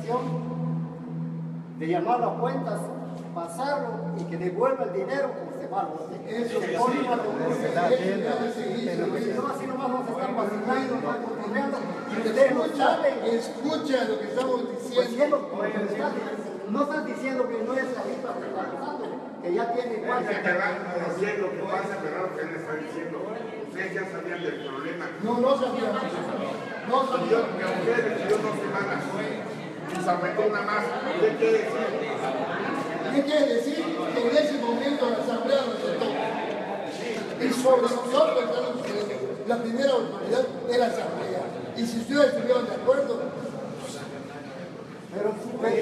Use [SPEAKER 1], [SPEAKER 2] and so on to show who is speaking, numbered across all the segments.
[SPEAKER 1] decisión de llamar a cuentas, pasarlo y que devuelva el dinero como se va. Eso es una si no, así nomás vamos a estar vacilando, y ustedes no saben.
[SPEAKER 2] Escucha lo que estamos diciendo.
[SPEAKER 1] No estás diciendo que no es la misma que está pasando, que ya tiene igual.
[SPEAKER 3] Lo que pasa, pero lo que él está diciendo, ustedes ya sabían del problema.
[SPEAKER 2] No sabíamos. No sabíamos.
[SPEAKER 3] Ustedes dio 2 semanas y se aumentó una más. ¿Qué quiere decir?
[SPEAKER 2] ¿Qué quiere decir? Que en ese momento la asamblea nos aceptó. Y sobre nosotros estamos diciendo, la primera autoridad es la asamblea. Y si ustedes estuvieron de acuerdo,
[SPEAKER 1] Pero
[SPEAKER 4] Luis,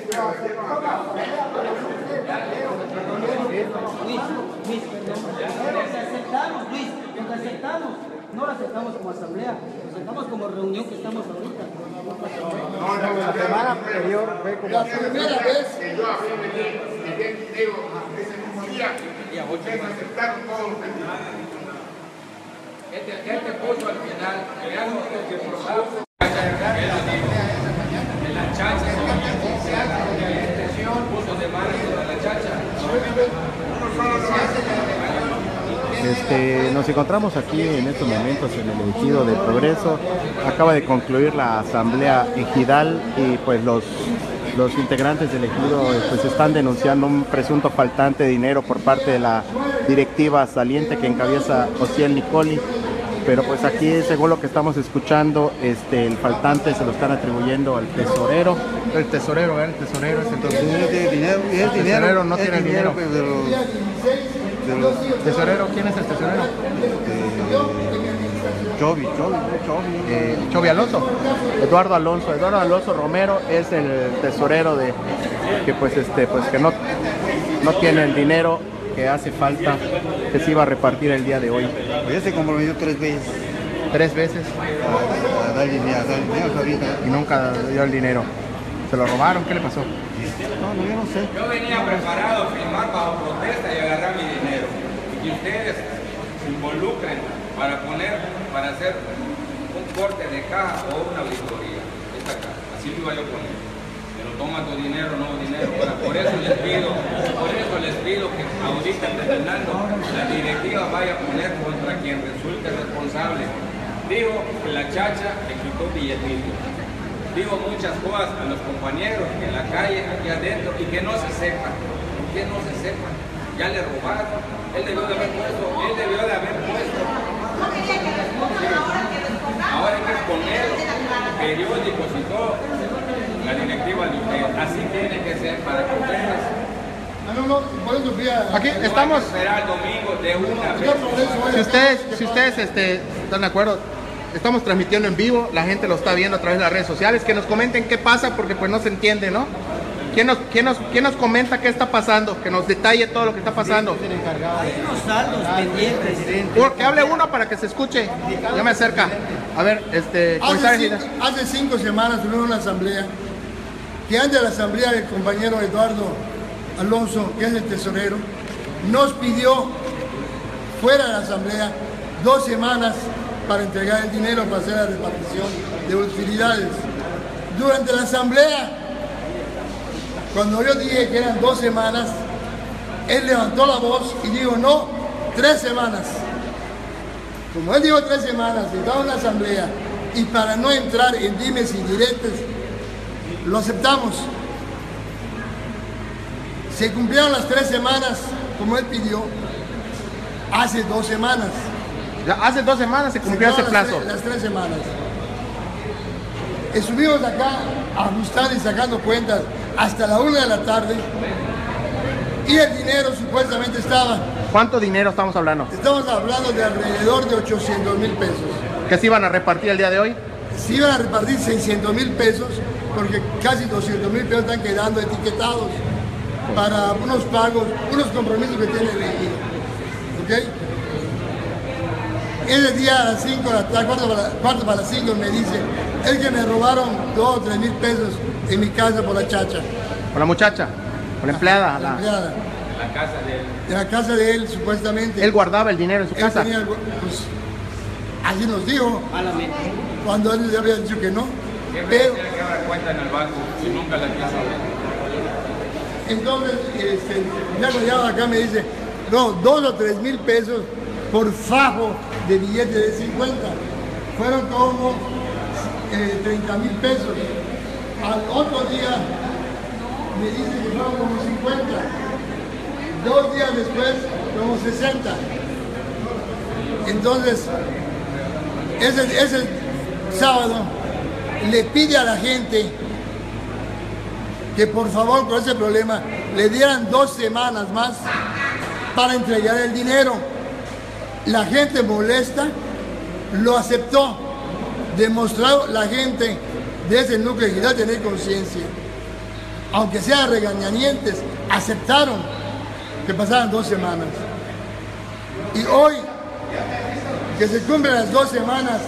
[SPEAKER 4] nos aceptamos, no lo aceptamos como asamblea, lo aceptamos como reunión que estamos ahorita.
[SPEAKER 1] la semana anterior fue como
[SPEAKER 2] la primera vez
[SPEAKER 3] Que yo hablé de dinero ese mismo día y ustedes aceptaron todos los pedidos.
[SPEAKER 5] Este puso al final, realmente que propuso de la chacha, puso de mano de la chacha.
[SPEAKER 6] Nos encontramos aquí en estos momentos en el ejido de Progreso. Acaba de concluir la asamblea ejidal y pues los integrantes del ejido pues están denunciando un presunto faltante de dinero por parte de la directiva saliente que encabeza Osiel Nicoli. Pero pues aquí, según lo que estamos escuchando, el faltante se lo están atribuyendo al tesorero. El tesorero es entonces.
[SPEAKER 7] No tiene dinero, y el
[SPEAKER 6] tesorero no tiene dinero.
[SPEAKER 7] Pues,
[SPEAKER 6] ¿Tesorero? ¿Quién es el tesorero? Chovy Alonso. Eduardo Alonso Romero es el tesorero de que pues que no tiene el dinero que hace falta, que se iba a repartir el día de hoy.
[SPEAKER 7] Ya se comprometió 3 veces.
[SPEAKER 6] 3 veces.
[SPEAKER 7] A dar dinero ahorita.
[SPEAKER 6] Y nunca dio el dinero. ¿Se lo robaron? ¿Qué le pasó?
[SPEAKER 7] No, yo no sé.
[SPEAKER 5] Yo venía preparado a firmar bajo protesta y agarrar mi dinero. Y que ustedes se involucren para hacer un corte de caja o una auditoría. Esta caja. Así lo iba yo a poner. Pero toma tu dinero, no dinero. Por eso les pido que ahorita terminando la directiva vaya a poner contra quien resulte responsable. Dijo que la chacha le quitó billetitos. Digo muchas cosas a los compañeros en la calle, aquí adentro, y que no se sepan. Que no se sepan. Ya le robaron. Él debió de haber puesto. Ahora hay que exponer periódicos y todo. La directiva de ustedes. Así tiene que ser para que ustedes.
[SPEAKER 2] por eso fui a...
[SPEAKER 6] Aquí estamos.
[SPEAKER 5] Esperar el domingo de una vez.
[SPEAKER 6] Si ustedes están de acuerdo, estamos transmitiendo en vivo, la gente lo está viendo a través de las redes sociales, que nos comenten qué pasa porque pues no se entiende, ¿no? ¿Quién nos comenta qué está pasando? Que nos detalle todo lo que está pasando.
[SPEAKER 4] Hay unos saldos pendientes.
[SPEAKER 6] Que hable uno para que se escuche. Ya me acerca. A ver,
[SPEAKER 2] hace 5 semanas tuvimos una asamblea, que antes de la asamblea el compañero Eduardo Alonso, que es el tesorero, nos pidió fuera de la asamblea 2 semanas para entregar el dinero para hacer la repartición de utilidades. Durante la asamblea, cuando yo dije que eran 2 semanas, él levantó la voz y dijo no, 3 semanas. Como él dijo 3 semanas, estaba en la asamblea y para no entrar en dimes y diretes, lo aceptamos. Se cumplieron las 3 semanas, como él pidió, hace 2 semanas.
[SPEAKER 6] Ya hace 2 semanas se cumplió ese plazo.
[SPEAKER 2] Las 3 semanas. Estuvimos acá ajustando y sacando cuentas hasta la 1 de la tarde y el dinero supuestamente estaba.
[SPEAKER 6] ¿Cuánto dinero estamos hablando?
[SPEAKER 2] Estamos hablando de alrededor de 800,000 pesos.
[SPEAKER 6] ¿Qué se iban a repartir el día de hoy?
[SPEAKER 2] Se iban a repartir 600,000 pesos porque casi 200,000 pesos están quedando etiquetados para unos pagos, unos compromisos que tiene el ejido. ¿Ok? Ese día a las 5 de la tarde, cuarto para las 5 me dice, es que me robaron 2 o 3 mil pesos en mi casa por la chacha.
[SPEAKER 6] ¿Por la muchacha? ¿Por la empleada?
[SPEAKER 2] La empleada.
[SPEAKER 5] La casa de él.
[SPEAKER 2] En la casa de él, supuestamente.
[SPEAKER 6] ¿Él guardaba el dinero en su
[SPEAKER 2] Él
[SPEAKER 6] casa?
[SPEAKER 2] tenía, pues, así nos dijo.
[SPEAKER 4] Malamente.
[SPEAKER 2] Cuando él le había dicho que no.
[SPEAKER 5] Pero que abra cuenta en el banco y nunca la quiso abrir.
[SPEAKER 2] Entonces, ya cuando acá me dice, no, 2 o 3 mil pesos por fajo de billete de 50. Fueron como 30 mil pesos. Al otro día me dice que fueron como 50. 2 días después, como 60. Entonces, ese sábado le pide a la gente que por favor con ese problema le dieran 2 semanas más para entregar el dinero. La gente molesta, lo aceptó, demostró la gente de ese núcleo ejidal tener conciencia. Aunque sean regañadientes, aceptaron que pasaran 2 semanas. Y hoy, que se cumplen las 2 semanas,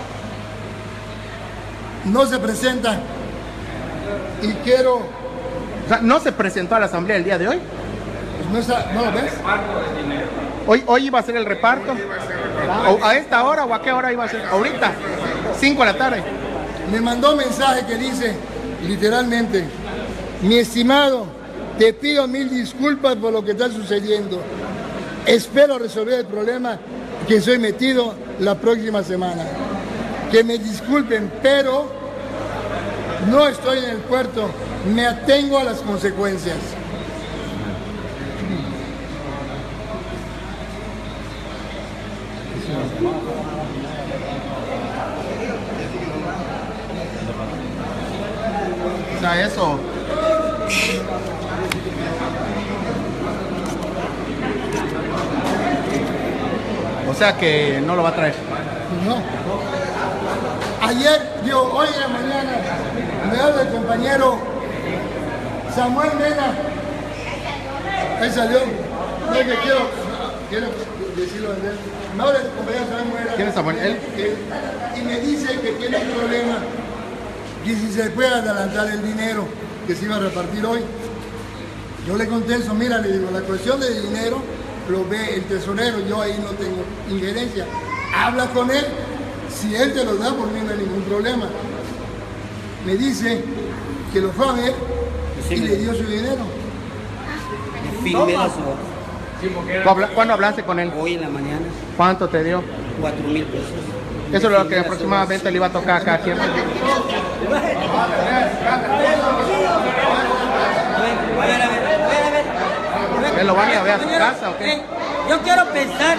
[SPEAKER 2] no se presenta. Y quiero...
[SPEAKER 6] O sea, ¿no se presentó a la asamblea el día de hoy?
[SPEAKER 2] Pues ¿no lo ves?
[SPEAKER 6] Hoy iba a ser el reparto. ¿A esta hora o a qué hora iba a ser? Ahorita, 5 de la tarde.
[SPEAKER 2] Me mandó un mensaje que dice, literalmente, mi estimado, te pido 1000 disculpas por lo que está sucediendo. Espero resolver el problema que soy metido la próxima semana. Que me disculpen, pero no estoy en el puerto. Me atengo a las consecuencias.
[SPEAKER 6] O sea, eso. O sea que no lo va a traer.
[SPEAKER 2] No. Ayer, hoy en la mañana, me habla el compañero Samuel Mena. Él salió. No es que quiero decirlo de él. Me habla el compañero Samuel Mena.
[SPEAKER 6] ¿Quién es Samuel? ¿Él?
[SPEAKER 2] Y me dice que tiene un problema. Y si se puede adelantar el dinero que se iba a repartir hoy. Yo le contesto, mira, le digo, la cuestión de dinero lo ve el tesorero, yo ahí no tengo injerencia. Habla con él, si él te lo da, por mí no hay ningún problema. Me dice que lo fue a ver y le dio su dinero.
[SPEAKER 6] ¿Cuándo hablaste con él?
[SPEAKER 4] Hoy en la mañana.
[SPEAKER 6] ¿Cuánto te dio?
[SPEAKER 4] 4,000 pesos.
[SPEAKER 6] Eso es lo que aproximadamente le iba a tocar a cada quien. ¿Él lo van a ir a ver a su casa o qué?
[SPEAKER 4] Yo quiero pensar,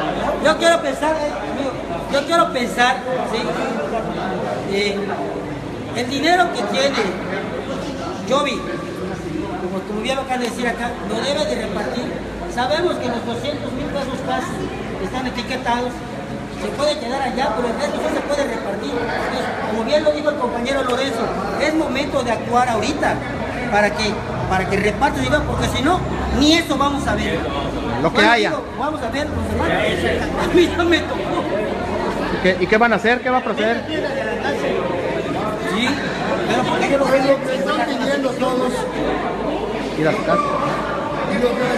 [SPEAKER 4] ¿sí? El dinero que tiene Jovi, como bien lo acaban de decir acá, lo debe de repartir. Sabemos que los 200,000 pesos casi están etiquetados, se puede quedar allá, pero el resto no se puede repartir. Entonces, como bien lo dijo el compañero Lorenzo, es momento de actuar ahorita para que el reparto diga, porque si no, ni eso vamos a ver.
[SPEAKER 6] Lo que haya.
[SPEAKER 4] Vamos a ver los demás. A mí no me tocó.
[SPEAKER 6] ¿Y qué van a hacer? ¿Qué va a proceder?
[SPEAKER 4] Sí, pero porque yo lo
[SPEAKER 2] Pues lo que están pidiendo todos,
[SPEAKER 6] Ir a su casa.
[SPEAKER 2] y lo que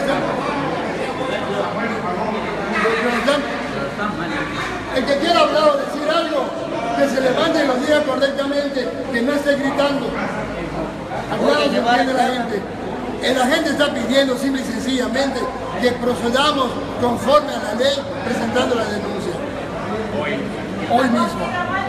[SPEAKER 2] están, el que quiera hablar o decir algo, que se levante y lo diga correctamente, que no esté gritando. Aclaro que entiende la gente. La gente está pidiendo simple y sencillamente que procedamos conforme a la ley presentando la denuncia. Hoy mismo.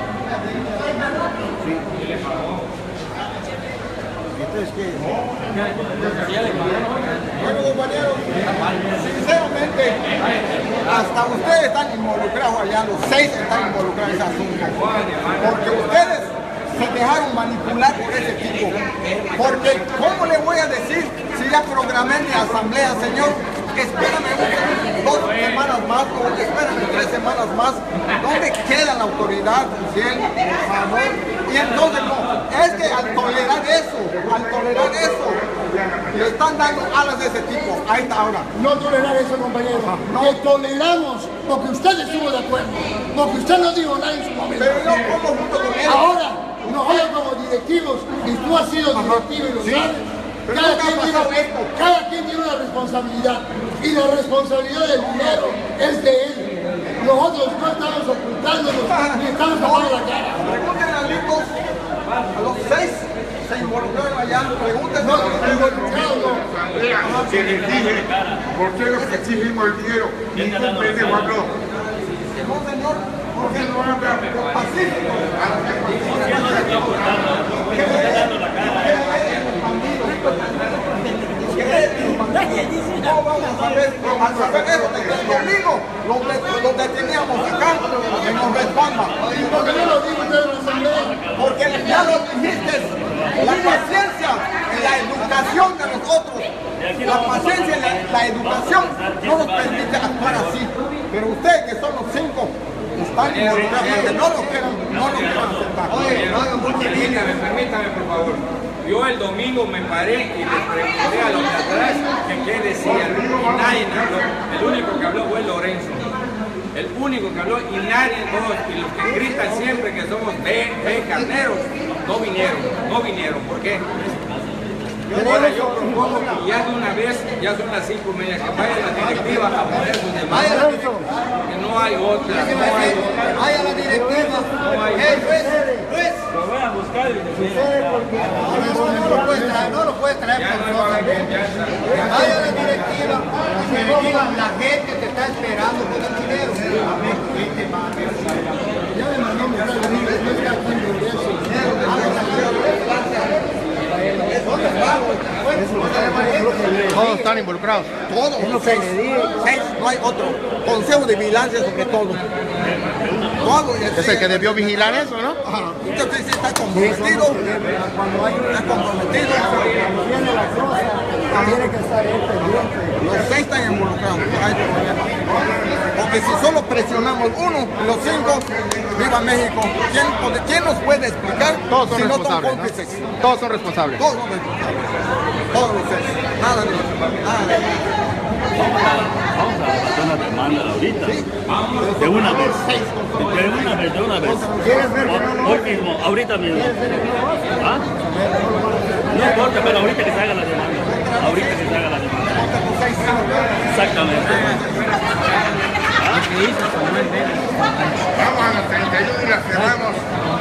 [SPEAKER 8] Bueno, compañeros, sinceramente, hasta ustedes están involucrados allá, los 6 están involucrados en ese asunto. Porque ustedes se dejaron manipular por ese tipo. Porque, ¿cómo le voy a decir si ya programé mi asamblea, señor? Espérame 2 semanas más, o espérame 3 semanas más. ¿Dónde queda la autoridad, Ciel? Por favor. Y entonces no, es que al tolerar eso, le están dando alas de ese tipo a esta hora.
[SPEAKER 2] No tolerar eso, compañero. No toleramos porque usted estuvo de acuerdo, porque usted no dijo nada en su momento.
[SPEAKER 8] Pero yo como junto con él.
[SPEAKER 2] Ahora, nosotros como directivos, y tú has sido directivo y lo sabes, cada quien tiene una responsabilidad, y la responsabilidad del dinero es de él. Nosotros no estamos ocultándonos, ni estamos tapando la cara.
[SPEAKER 8] Pregúntenle a Litos A los 6 se involucraron allá. Pregúntenme.
[SPEAKER 3] Se les dije, ¿por qué los que exigimos el dinero? Ningún pendejo habló.
[SPEAKER 8] No, señor, porque no habla pacífico. No vamos a ver, al saber eso, desde el domingo los deteníamos acá en los respalda.
[SPEAKER 2] ¿Por qué no lo dijo usted en la asamblea?
[SPEAKER 8] Porque ya lo dijiste, la paciencia y la educación de nosotros, la paciencia y la educación no nos permite actuar así. Pero ustedes que son los 5, están involucrados, no lo quieran aceptar.
[SPEAKER 5] Permítame, por favor. Yo el domingo me paré y les pregunté a los de atrás que qué decían. Y nadie habló. El único que habló fue Lorenzo. El único que habló y nadie, todos, y los que gritan siempre que somos carneros, no vinieron. ¿Por qué? Ahora yo propongo que ya de una vez, ya son las 5:30, que vaya la directiva a poner sus demandas, que no hay otra,
[SPEAKER 1] Vaya la directiva. Luis.
[SPEAKER 5] Lo voy a buscar y
[SPEAKER 1] No lo puede traer
[SPEAKER 5] ya
[SPEAKER 1] por
[SPEAKER 5] no va a
[SPEAKER 1] favor.
[SPEAKER 5] venir, ya está.
[SPEAKER 1] Vaya la directiva y que le digan, la gente te está esperando con el dinero.
[SPEAKER 2] Ya me mandó un mensaje, no está aquí en Progreso.
[SPEAKER 6] Todos están involucrados.
[SPEAKER 8] Todos, 6, no hay otro. Consejo de vigilancia sobre todo. Todo.
[SPEAKER 6] Es el que debió vigilar eso, ¿no?
[SPEAKER 8] Ajá. Entonces sí está comprometido. Está comprometido.
[SPEAKER 1] Viene la cosa, tiene que estar él pendiente.
[SPEAKER 8] Los 6 están involucrados. No hay problema. Porque si solo presionamos uno, los 5, viva México. ¿Quién nos puede explicar?
[SPEAKER 6] Todos son
[SPEAKER 8] si no son
[SPEAKER 6] responsables,
[SPEAKER 8] cómplices?
[SPEAKER 6] ¿no? Todos son responsables.
[SPEAKER 8] Todos son responsables. Todos los 6. Nada de
[SPEAKER 9] Vamos a hacer una demanda ahorita. De una vez. De una vez. Hoy mismo, ahorita mismo. ¿Ah? No importa, pero ahorita que se haga la demanda. Ahorita que se haga la demanda. Exactamente.
[SPEAKER 3] Vamos a las 31 y las cerramos.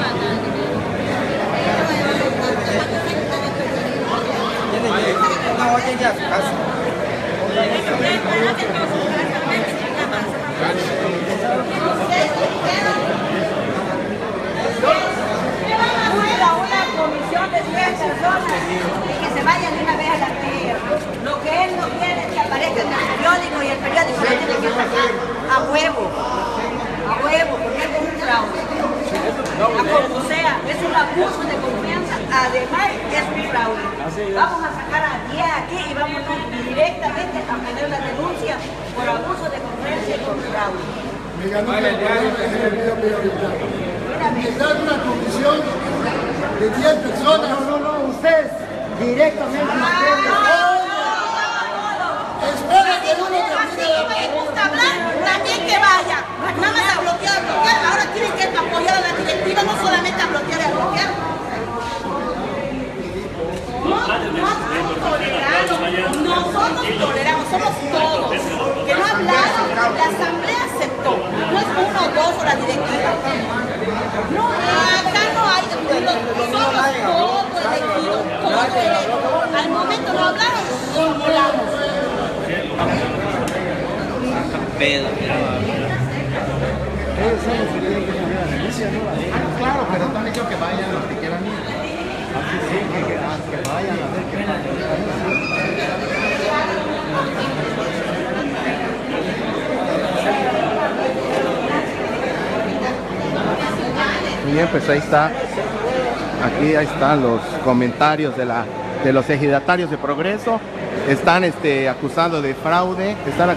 [SPEAKER 10] Una comisión de 10 personas y que se vayan de una vez a la pelea. Lo que él no quiere es que aparezca en el periódico y el periódico le tiene que sacar a huevo, porque esto es un fraude. Como sea, es un abuso de confianza, además es un fraude. Vamos a sacar a 10 aquí y vamos a ir directamente a poner la denuncia por abuso de confianza y por fraude.
[SPEAKER 2] Me ganó el programa que se me olvidó prioritario. Necesitan una comisión de 10 personas.
[SPEAKER 1] No, ustedes directamente.
[SPEAKER 2] Espera que uno
[SPEAKER 10] Así no me gusta hablar, también que vaya. Nada más a bloquear. Ahora tienen que apoyar a la directiva, no solamente a bloquear y a bloquear. Nosotros toleramos, somos todos. Que no hablaron, la asamblea aceptó. No es 1 o 2 o la directiva. No, acá no hay somos todos elegidos, todos elegidos. Al momento no hablaron, nos volamos.
[SPEAKER 6] Claro, pero no han dicho que vayan los que quieran ir.
[SPEAKER 1] Que vayan a ver qué
[SPEAKER 6] Muy bien, pues ahí está. Aquí ahí están los comentarios de los ejidatarios de Progreso. Están acusando de fraude,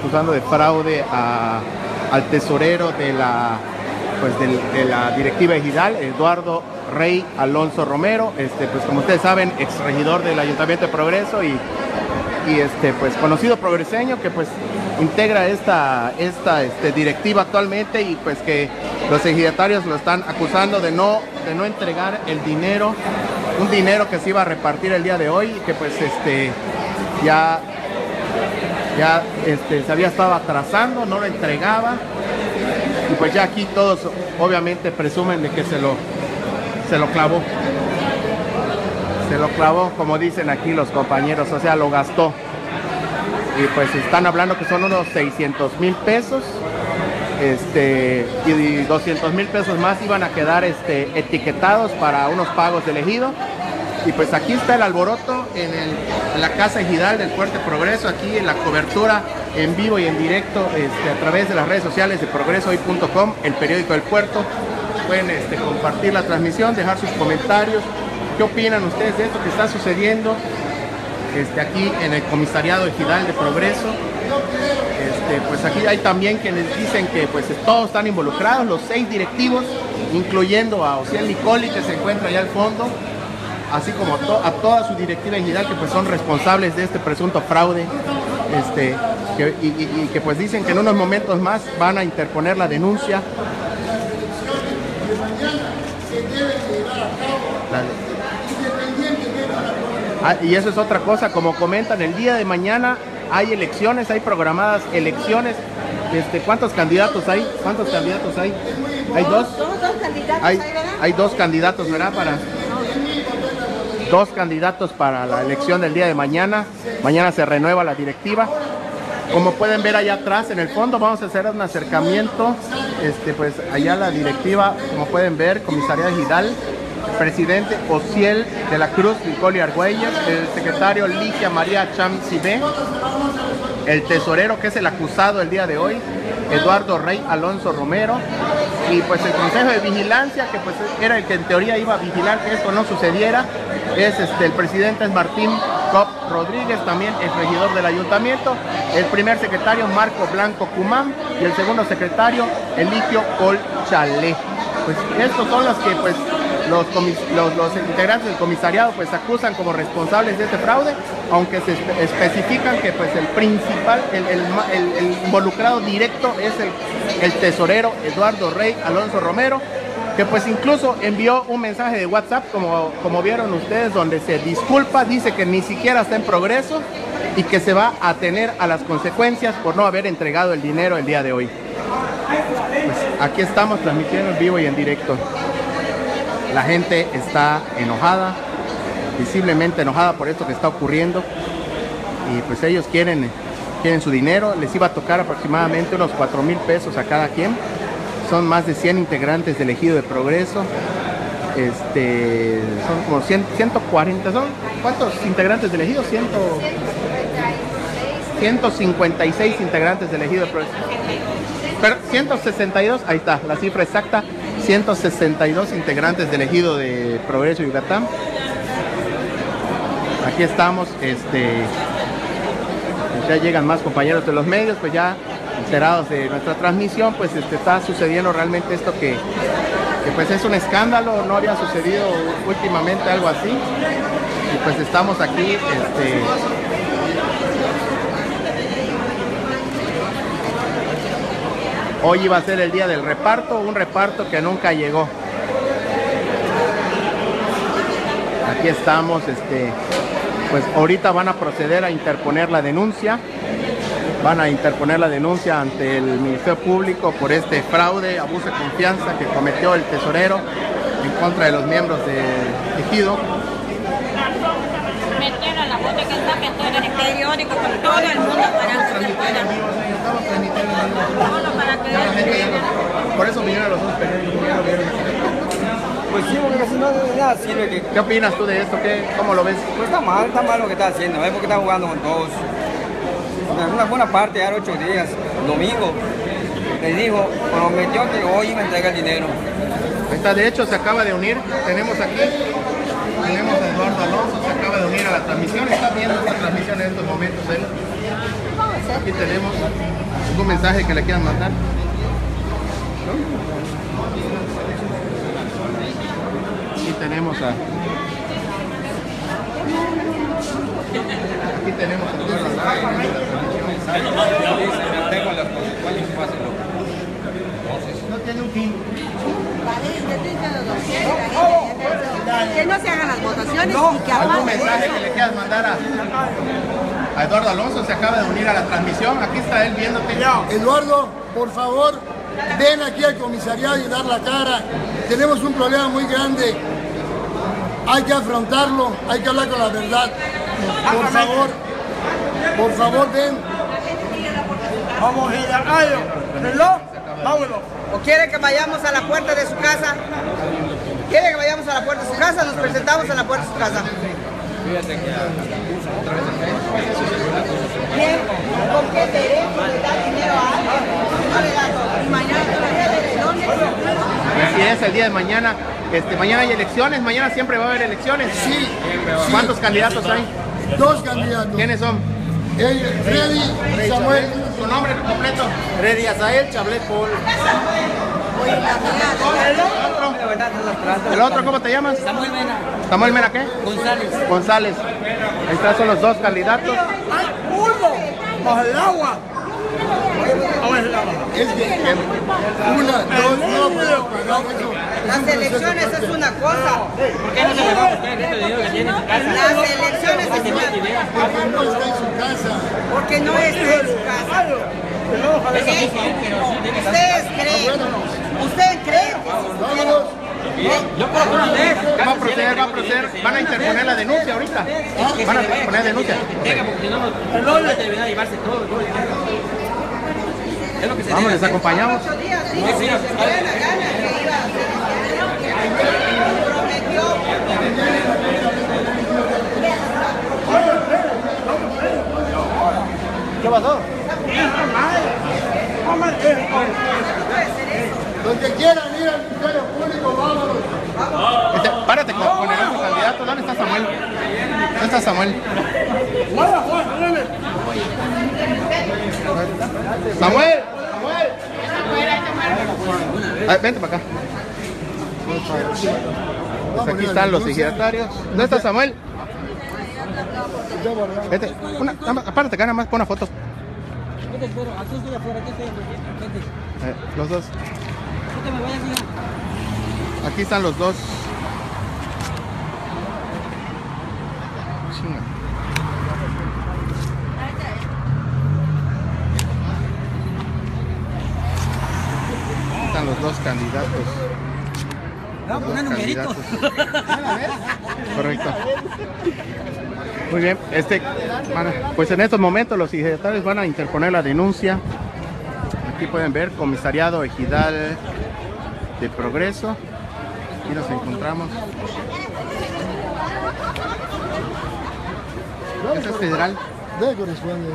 [SPEAKER 6] al tesorero de la directiva ejidal, Eduardo Rey Alonso Romero, pues como ustedes saben, exregidor del Ayuntamiento de Progreso y pues conocido progreseño que pues integra esta directiva actualmente, y pues que los ejidatarios lo están acusando de no entregar el dinero, un dinero que se iba a repartir el día de hoy, y que pues ya se había estado atrasando, no lo entregaba, y pues ya aquí todos obviamente presumen de que se lo clavó. Se lo clavó, como dicen aquí los compañeros, o sea, lo gastó. Y pues están hablando que son unos 600,000 pesos. Y 200,000 pesos más iban a quedar etiquetados para unos pagos de ejido. Y pues aquí está el alboroto en la Casa Ejidal del Fuerte Progreso, aquí en la cobertura en vivo y en directo a través de las redes sociales de progresohoy.com, el periódico del puerto. Pueden compartir la transmisión, dejar sus comentarios. ¿Qué opinan ustedes de esto que está sucediendo aquí en el Comisariado Ejidal de Progreso? Pues aquí hay también quienes dicen que pues todos están involucrados, los 6 directivos, incluyendo a Osiel Nicoli, que se encuentra allá al fondo, así como a toda su directiva ejidal, que pues son responsables de este presunto fraude, y que pues dicen que en unos momentos más van a interponer la denuncia. Y eso es otra cosa, como comentan, el día de mañana hay elecciones, hay programadas elecciones. ¿Cuántos candidatos hay? ¿Cuántos candidatos hay? ¿Hay dos? Hay 2 candidatos, ¿verdad? Dos candidatos para la elección del día de mañana. Mañana se renueva la directiva. Como pueden ver allá atrás en el fondo, vamos a hacer un acercamiento. Pues allá la directiva, como pueden ver, Comisariado Ejidal, el presidente Osiel de la Cruz Nicoli Argüelles, el secretario Ligia María Cham Cibé, el tesorero, que es el acusado el día de hoy, Eduardo Rey Alonso Romero, y pues el Consejo de Vigilancia, que pues era el que en teoría iba a vigilar que esto no sucediera, es el presidente es Martín Cop Rodríguez, también el regidor del ayuntamiento, el primer secretario Marco Blanco Cumán y el segundo secretario Eligio Col Chalé. Pues estos son los que pues los integrantes del comisariado pues acusan como responsables de este fraude, aunque se especifican que pues el principal, el involucrado directo es el tesorero Eduardo Rey Alonso Romero, que pues incluso envió un mensaje de WhatsApp, como vieron ustedes, donde se disculpa, dice que ni siquiera está en Progreso y que se va a atener a las consecuencias por no haber entregado el dinero el día de hoy. Pues aquí estamos transmitiendo en vivo y en directo. La gente está enojada, visiblemente enojada por esto que está ocurriendo, y pues ellos quieren su dinero. Les iba a tocar aproximadamente unos 4,000 pesos a cada quien. Son más de 100 integrantes del ejido de Progreso. Son como 140, ¿son? ¿Cuántos integrantes del ejido? 156 integrantes del ejido de Progreso. Pero 162, ahí está, la cifra exacta, 162 integrantes del ejido de Progreso Yucatán. Aquí estamos, ya llegan más compañeros de los medios, pues ya enterados de nuestra transmisión, pues está sucediendo realmente esto que pues es un escándalo, no había sucedido últimamente algo así, y pues estamos aquí, hoy iba a ser el día del reparto, un reparto que nunca llegó. Aquí estamos, pues ahorita van a proceder a interponer la denuncia. Van a interponer la denuncia ante el Ministerio Público por este fraude, abuso de confianza que cometió el tesorero en contra de los miembros del ejido.
[SPEAKER 10] Meter a la foto que está metiendo en el periódico con todo el mundo para que se pueda.
[SPEAKER 6] Estamos transmitiendo para que por eso vinieron los otros periódicos.
[SPEAKER 11] Pues sí, porque si no de nada sirve que...
[SPEAKER 6] ¿Qué opinas tú de esto? ¿Cómo lo ves?
[SPEAKER 11] Pues está mal lo que está haciendo, ¿ves? Porque está jugando con todos. Una buena parte, ya 8 días, domingo, les dijo, prometió que hoy iba a entregar el dinero.
[SPEAKER 6] De hecho, se acaba de unir, tenemos aquí, a Eduardo Alonso, se acaba de unir a la transmisión, está viendo esta transmisión en estos momentos él. Aquí tenemos un mensaje que le quieran mandar. Aquí tenemos a... Aquí tenemos a Eduardo
[SPEAKER 10] No tiene un fin. Que no se hagan las votaciones y que
[SPEAKER 6] ¿Algún mensaje que le quieras mandar a Eduardo Alonso? Se acaba de unir a la transmisión. Aquí está él viéndote.
[SPEAKER 2] Eduardo, por favor, ven aquí al comisariado y dar la cara. Tenemos un problema muy grande. hay que afrontarlo, hay que hablar con la verdad. Por favor, ven.
[SPEAKER 8] Vamos a ir al gallo. ¿Reloj? Vámonos.
[SPEAKER 11] ¿O quiere que vayamos a la puerta de su casa? ¿Quiere que vayamos a la puerta de su casa? Nos presentamos en la puerta de su casa.
[SPEAKER 5] Fíjate que
[SPEAKER 10] ¿Quién? ¿Con qué derecho le da dinero a alguien? No le da todo. Y mañana todavía de elecciones.
[SPEAKER 6] Así es, el día de mañana. Mañana hay elecciones, mañana siempre va a haber elecciones.
[SPEAKER 2] Sí.
[SPEAKER 6] ¿Cuántos candidatos hay?
[SPEAKER 2] 2 candidatos.
[SPEAKER 6] ¿Quiénes son?
[SPEAKER 2] Freddy Samuel.
[SPEAKER 6] ¿Su nombre completo?
[SPEAKER 1] Freddy Azael Chablet Paul.
[SPEAKER 6] ¿El otro cómo te llamas?
[SPEAKER 4] Samuel Mena.
[SPEAKER 6] ¿Samuel Mena qué?
[SPEAKER 4] González.
[SPEAKER 6] González. Ahí están, son los 2 candidatos.
[SPEAKER 8] ¡Ay, uno! ¡Bajo el agua!
[SPEAKER 2] Es que 1, 2, no puedo pagar eso.
[SPEAKER 11] Las elecciones es una cosa.
[SPEAKER 4] ¿Por qué no se le va a buscar este dinero que tiene en su casa?
[SPEAKER 11] Las elecciones es una
[SPEAKER 2] Porque no está en su casa.
[SPEAKER 11] porque no está en su casa. ¿Ustedes creen? ¿Usted cree?
[SPEAKER 2] Vámonos.
[SPEAKER 4] Yo por una vez.
[SPEAKER 6] Va a proceder. Van a interponer la denuncia ahorita. Van a interponer denuncia.
[SPEAKER 4] Venga, porque si no, no le debería llevarse todo el dinero. Es lo que se
[SPEAKER 6] Vamos,
[SPEAKER 4] debe
[SPEAKER 6] les
[SPEAKER 4] hacer.
[SPEAKER 6] acompañamos.
[SPEAKER 1] ¿Qué pasó?
[SPEAKER 2] Los que quieran ir al Ministerio Público, vámonos.
[SPEAKER 6] Párate con el otro candidato. ¿Dónde está Samuel? ¿Dónde está Samuel? ¡Samuel! Vente para acá. Pues aquí están los ejidatarios. ¿Dónde está Samuel? Vete. Apárate acá, nada más pon una foto.
[SPEAKER 4] Yo te espero. Aquí estoy afuera. Aquí estoy afuera. Vente.
[SPEAKER 6] Los 2.
[SPEAKER 4] No te me vayas, hija.
[SPEAKER 6] Aquí están los 2. Están los 2 candidatos.
[SPEAKER 4] Vamos a poner numeritos.
[SPEAKER 6] Correcto. Muy bien. Pues en estos momentos los ejidatarios van a interponer la denuncia. Aquí pueden ver Comisariado Ejidal de Progreso. Aquí nos encontramos. ¿Este es federal?
[SPEAKER 2] Debe corresponder.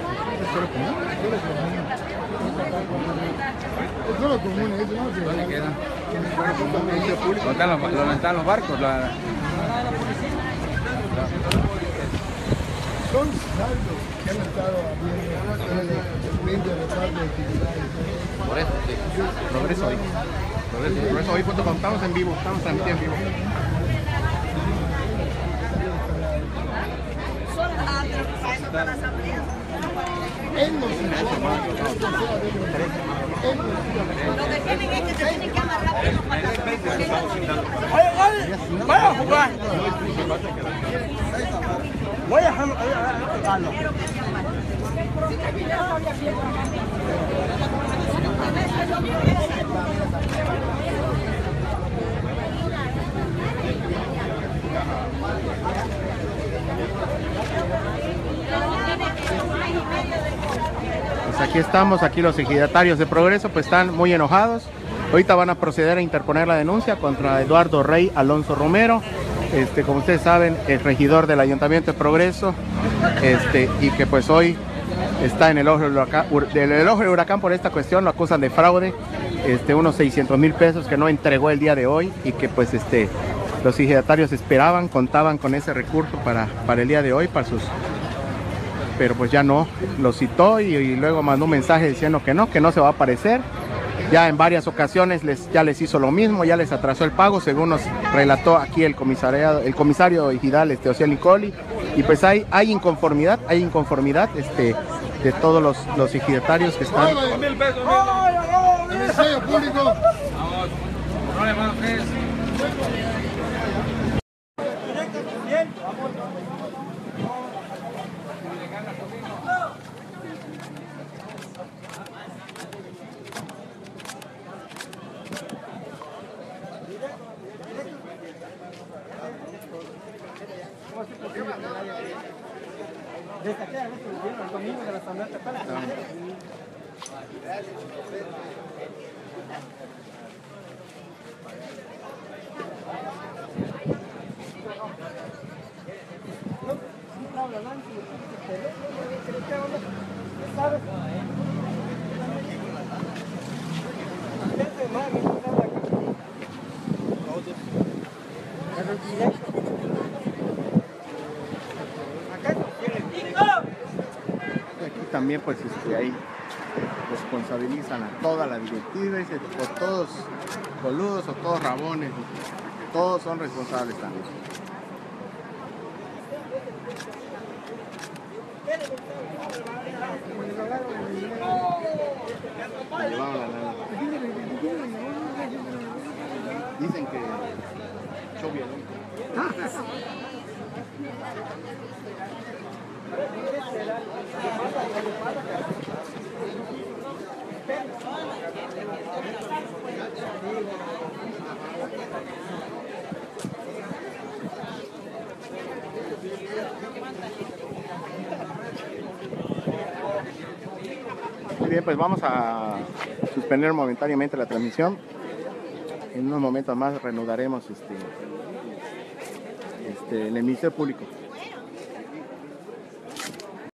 [SPEAKER 2] Es lo común, eso no se
[SPEAKER 5] ¿Dónde queda? ¿Dónde están los barcos?
[SPEAKER 2] Son saldos que han estado habiendo en el medio de parte de actividades.
[SPEAKER 6] Por eso, sí. Progreso hoy. Progreso hoy, estamos en vivo, estamos transmitiendo en vivo.
[SPEAKER 10] Lo que tienen es que se tienen que amarrar unos
[SPEAKER 8] ¡Vaya a jugar! Voy a dejarlo.
[SPEAKER 6] Pues aquí estamos, aquí los ejidatarios de Progreso pues están muy enojados. Ahorita van a proceder a interponer la denuncia contra Eduardo Rey Alonso Romero, como ustedes saben, el regidor del Ayuntamiento de Progreso, y que pues hoy está en el ojo del huracán por esta cuestión. Lo acusan de fraude, unos 600,000 pesos que no entregó el día de hoy, y que pues los ejidatarios contaban con ese recurso para el día de hoy, pero pues ya no, lo citó y luego mandó un mensaje diciendo que no se va a aparecer. Ya en varias ocasiones ya les hizo lo mismo, ya les atrasó el pago, según nos relató aquí el comisario ejidal Ociel Nicoli. Y pues hay inconformidad de todos los ejidatarios que están.
[SPEAKER 2] Ministerio Público.
[SPEAKER 5] Vamos, no le mando ustedes.
[SPEAKER 4] Desde aquella vez que nos dieron el domingo de la asamblea, ¿te acuerdas? ¿Sabes?
[SPEAKER 6] Aquí también pues ahí responsabilizan a toda la directiva, dice, por todos boludos o todos rabones, todos son responsables también. Dicen que show violento. Muy bien, pues vamos a suspender momentáneamente la transmisión. En unos momentos más reanudaremos la emisión público.